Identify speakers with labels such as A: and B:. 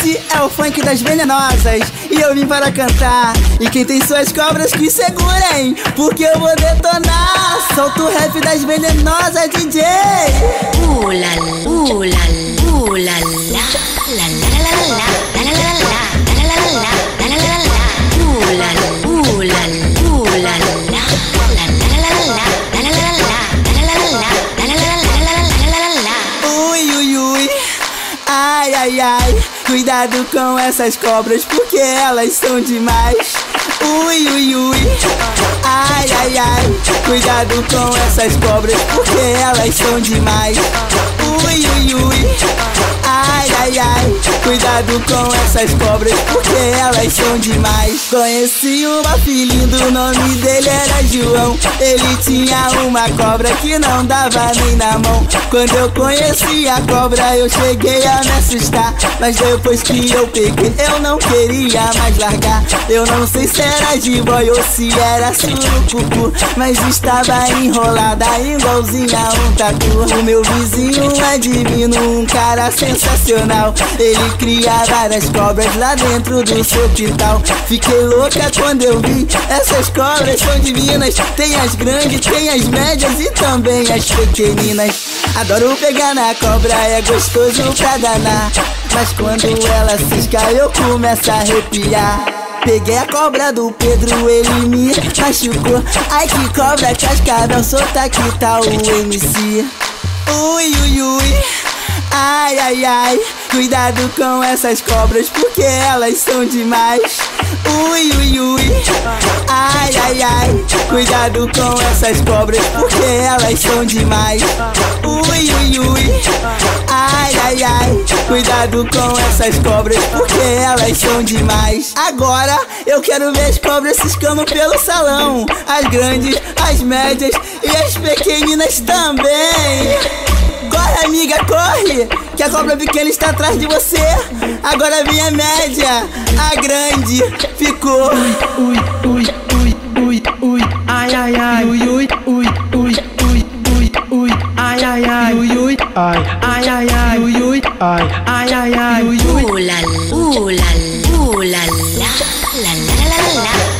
A: Esse é o funk das venenosas e eu vim para cantar. E quem tem suas cobras que segurem, porque eu vou detonar. Solta o rap das venenosas, DJ.
B: La la
A: ai, ai, ai, cuidado com essas cobras porque elas são demais. Ui, ui, ui, ai, ai, ai, cuidado com essas cobras porque elas são demais. Ui, ui, ui, ai, ai, ai, cuidado com essas cobras porque elas são demais. Conheci uma filhinha, o nome dele era João. Ele tinha uma cobra que não dava nem na mão. Quando eu conheci a cobra eu cheguei a me assustar, mas depois que eu peguei eu não queria mais largar. Eu não sei se era jiboia ou se era surucucu, mas estava enrolada igualzinha a um tatu. O meu vizinho é divino, um cara sensacional. Ele cria várias cobras lá dentro do seu quintal. Fiquei louca quando eu vi, essas cobras são divinas. Tem as grandes, tem as médias e também as pequeninas. Adoro pegar na cobra, é gostoso pra danar, mas quando ela cisca eu começo a arrepiar. Peguei a cobra do Pedro, ele me machucou. Ai que cobra cascavel solta, que tal o MC? Ui, ui, ui, ai, ai, ai, cuidado com essas cobras porque elas são demais. Ui, ui, ui, ai, ai, ai, cuidado com essas cobras porque elas são demais. Ui, ui, ui, ai, ai, ai, cuidado com essas cobras porque elas são demais. Agora eu quero ver as cobras ciscando pelo salão, as grandes, as médias e as pequeninas também. Corre, amiga, corre, que a cobra pequena está atrás de você. Agora vem a média, a grande ficou.
C: Ui, ui, ui, ui, ui, ai, ai, ai, ui, ui, ui, ui, ui, ui, ui, ai, ai, ai, ui, ui, ai, ai, ai, ai, ui, ui, ai, ai, ai, ai, ui, ui.
B: la la la la la la la la.